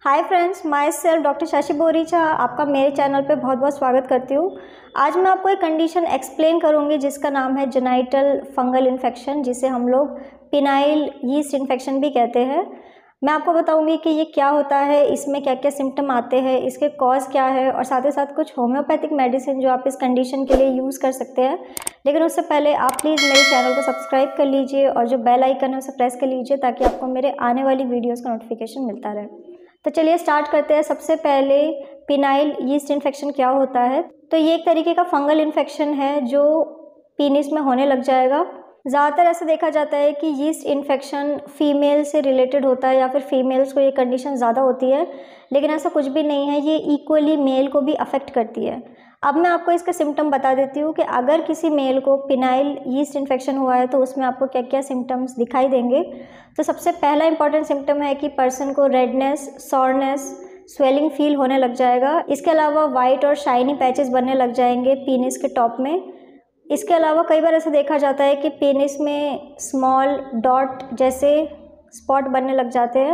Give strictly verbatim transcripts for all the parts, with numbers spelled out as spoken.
Hi friends, my self doctor Shashi Boricha आपका मेरे channel पे बहुत बहुत स्वागत करती हूँ। आज मैं आपको एक कंडीशन एक्सप्लेन करूँगी जिसका नाम है जेनाइटल फंगल इन्फेक्शन, जिसे हम लोग पिनाइल यीस्ट इन्फेक्शन भी कहते हैं। मैं आपको बताऊंगी कि ये क्या होता है, इसमें क्या क्या सिम्टम आते हैं, इसके कॉज क्या है और साथ ही साथ कुछ होम्योपैथिक मेडिसिन जो आप इस कंडीशन के लिए यूज़ कर सकते हैं। लेकिन उससे पहले आप प्लीज़ मेरे चैनल को सब्सक्राइब कर लीजिए और जो बेल आइकन है उसे प्रेस कर लीजिए ताकि आपको मेरे आने वाली वीडियोज़ का नोटिफिकेशन मिलता रहे। तो चलिए स्टार्ट करते हैं। सबसे पहले पिनाइल यीस्ट इन्फेक्शन क्या होता है। तो ये एक तरीके का फंगल इन्फेक्शन है जो पीनिस में होने लग जाएगा। ज़्यादातर ऐसा देखा जाता है कि यीस्ट इन्फेक्शन फीमेल से रिलेटेड होता है या फिर फीमेल्स को ये कंडीशन ज़्यादा होती है, लेकिन ऐसा कुछ भी नहीं है, ये इक्वली मेल को भी अफेक्ट करती है। अब मैं आपको इसके सिम्टम बता देती हूँ कि अगर किसी मेल को पिनाइल यीस्ट इन्फेक्शन हुआ है तो उसमें आपको क्या क्या सिम्टम्स दिखाई देंगे। तो सबसे पहला इंपॉर्टेंट सिम्टम है कि पर्सन को रेडनेस, सॉरनेस, स्वेलिंग फील होने लग जाएगा। इसके अलावा वाइट और शाइनी पैचेस बनने लग जाएंगे पीनिस के टॉप में। इसके अलावा कई बार ऐसा देखा जाता है कि पेनिस में स्मॉल डॉट जैसे स्पॉट बनने लग जाते हैं।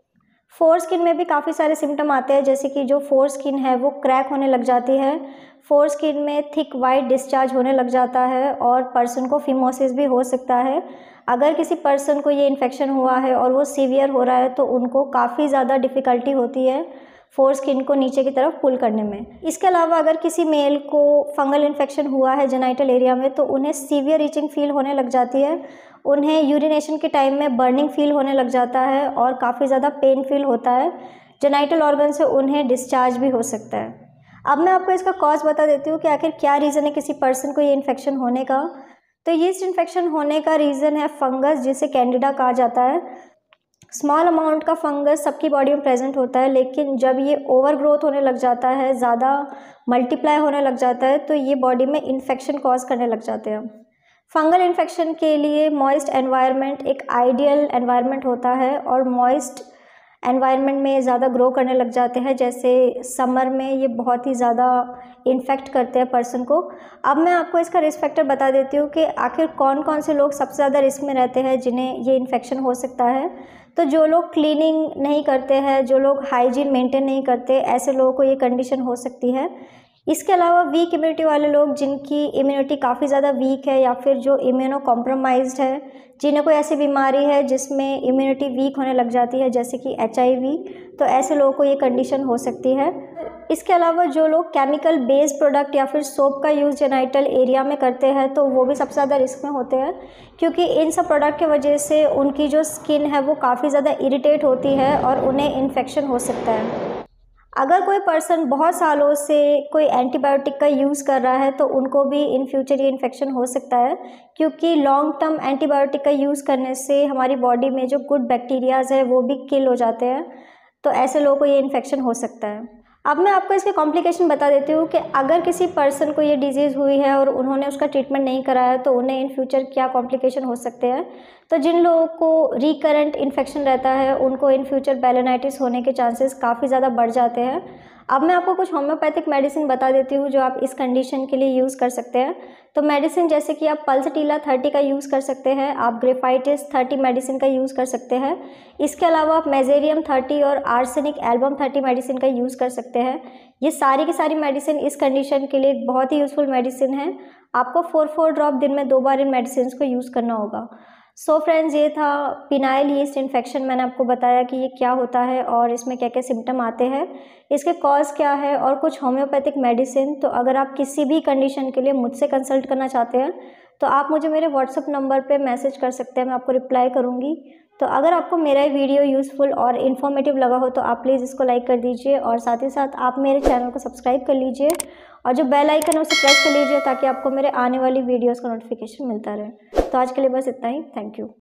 फोर स्किन में भी काफ़ी सारे सिम्टम आते हैं, जैसे कि जो फोर स्किन है वो क्रैक होने लग जाती है। फोर स्किन में थिक वाइट डिस्चार्ज होने लग जाता है और पर्सन को फिमोसिस भी हो सकता है। अगर किसी पर्सन को ये इन्फेक्शन हुआ है और वो सीवियर हो रहा है तो उनको काफ़ी ज़्यादा डिफ़िकल्टी होती है फोर स्किन को नीचे की तरफ पुल करने में। इसके अलावा अगर किसी मेल को फंगल इन्फेक्शन हुआ है जेनाइटल एरिया में तो उन्हें सीवियर रीचिंग फील होने लग जाती है, उन्हें यूरिनेशन के टाइम में बर्निंग फील होने लग जाता है और काफ़ी ज़्यादा पेन फील होता है। जेनाइटल ऑर्गन से उन्हें डिस्चार्ज भी हो सकता है। अब मैं आपको इसका कॉज बता देती हूँ कि आखिर क्या रीज़न है किसी पर्सन को ये इन्फेक्शन होने का। तो यीस्ट इन्फेक्शन होने का रीज़न है फंगस, जिसे कैंडिडा कहा जाता है। स्मॉल अमाउंट का फंगस सबकी बॉडी में प्रेजेंट होता है, लेकिन जब ये ओवर ग्रोथ होने लग जाता है, ज़्यादा मल्टीप्लाई होने लग जाता है, तो ये बॉडी में इन्फेक्शन कॉज करने लग जाते हैं। फंगल इन्फेक्शन के लिए मॉइस्ट एनवायरनमेंट एक आइडियल एनवायरनमेंट होता है और मॉइस्ट एनवायरनमेंट में ज़्यादा ग्रो करने लग जाते हैं। जैसे समर में ये बहुत ही ज़्यादा इन्फेक्ट करते हैं पर्सन को। अब मैं आपको इसका रिस्क फैक्टर बता देती हूँ कि आखिर कौन कौन से लोग सबसे ज़्यादा रिस्क में रहते हैं जिन्हें ये इन्फेक्शन हो सकता है। तो जो लोग क्लीनिंग नहीं करते हैं, जो लोग हाइजीन मेंटेन नहीं करते, ऐसे लोगों को ये कंडीशन हो सकती है। इसके अलावा वीक इम्यूनिटी वाले लोग, जिनकी इम्यूनिटी काफ़ी ज़्यादा वीक है या फिर जो इम्यूनो कॉम्प्रोमाइज्ड है, जिन्हें कोई ऐसी बीमारी है जिसमें इम्यूनिटी वीक होने लग जाती है, जैसे कि एच आई वी, तो ऐसे लोगों को ये कंडीशन हो सकती है। इसके अलावा जो लोग केमिकल बेस्ड प्रोडक्ट या फिर सोप का यूज़ जेनाइटल एरिया में करते हैं तो वो भी सबसे ज़्यादा रिस्क में होते हैं, क्योंकि इन सब प्रोडक्ट की वजह से उनकी जो स्किन है वो काफ़ी ज़्यादा इरिटेट होती है और उन्हें इन्फेक्शन हो सकता है। अगर कोई पर्सन बहुत सालों से कोई एंटीबायोटिक का यूज़ कर रहा है तो उनको भी इन फ्यूचर ये इन्फेक्शन हो सकता है, क्योंकि लॉन्ग टर्म एंटीबायोटिक का यूज़ करने से हमारी बॉडी में जो गुड बैक्टीरियाज़ है वो भी किल हो जाते हैं, तो ऐसे लोगों को ये इन्फेक्शन हो सकता है। अब मैं आपको इसके कॉम्प्लिकेशन बता देती हूँ कि अगर किसी पर्सन को ये डिजीज़ हुई है और उन्होंने उसका ट्रीटमेंट नहीं कराया तो उन्हें इन फ्यूचर क्या कॉम्प्लिकेशन हो सकते हैं। तो जिन लोगों को रिकरेंट इन्फेक्शन रहता है उनको इन फ्यूचर बेलेनाइटिस होने के चांसेस काफ़ी ज़्यादा बढ़ जाते हैं। अब मैं आपको कुछ होम्योपैथिक मेडिसिन बता देती हूँ जो आप इस कंडीशन के लिए यूज़ कर सकते हैं। तो मेडिसिन जैसे कि आप पल्सटीला थर्टी का यूज़ कर सकते हैं, आप ग्रेफाइटिस थर्टी मेडिसिन का यूज़ कर सकते हैं। इसके अलावा आप मेजेरियम थर्टी और आर्सेनिक एल्बम थर्टी मेडिसिन का यूज़ कर सकते हैं। ये सारी की सारी मेडिसिन इस कंडीशन के लिए बहुत ही यूज़फुल मेडिसिन है। आपको फोर फोर ड्रॉप दिन में दो बार इन मेडिसिन को यूज़ करना होगा। सो so फ्रेंड्स, ये था पिनाइल यीस्ट इन्फेक्शन। मैंने आपको बताया कि ये क्या होता है और इसमें क्या क्या सिम्टम आते हैं, इसके कॉज क्या है और कुछ होम्योपैथिक मेडिसिन। तो अगर आप किसी भी कंडीशन के लिए मुझसे कंसल्ट करना चाहते हैं तो आप मुझे मेरे व्हाट्सअप नंबर पे मैसेज कर सकते हैं, मैं आपको रिप्लाई करूँगी। तो अगर आपको मेरा वीडियो यूज़फुल और इन्फॉर्मेटिव लगा हो तो आप प्लीज़ इसको लाइक कर दीजिए और साथ ही साथ आप मेरे चैनल को सब्सक्राइब कर लीजिए और जो बेल आइकन है उसे प्रेस कर लीजिए ताकि आपको मेरे आने वाली वीडियोज़ का नोटिफिकेशन मिलता रहे। तो आज के लिए बस इतना ही। Thank you.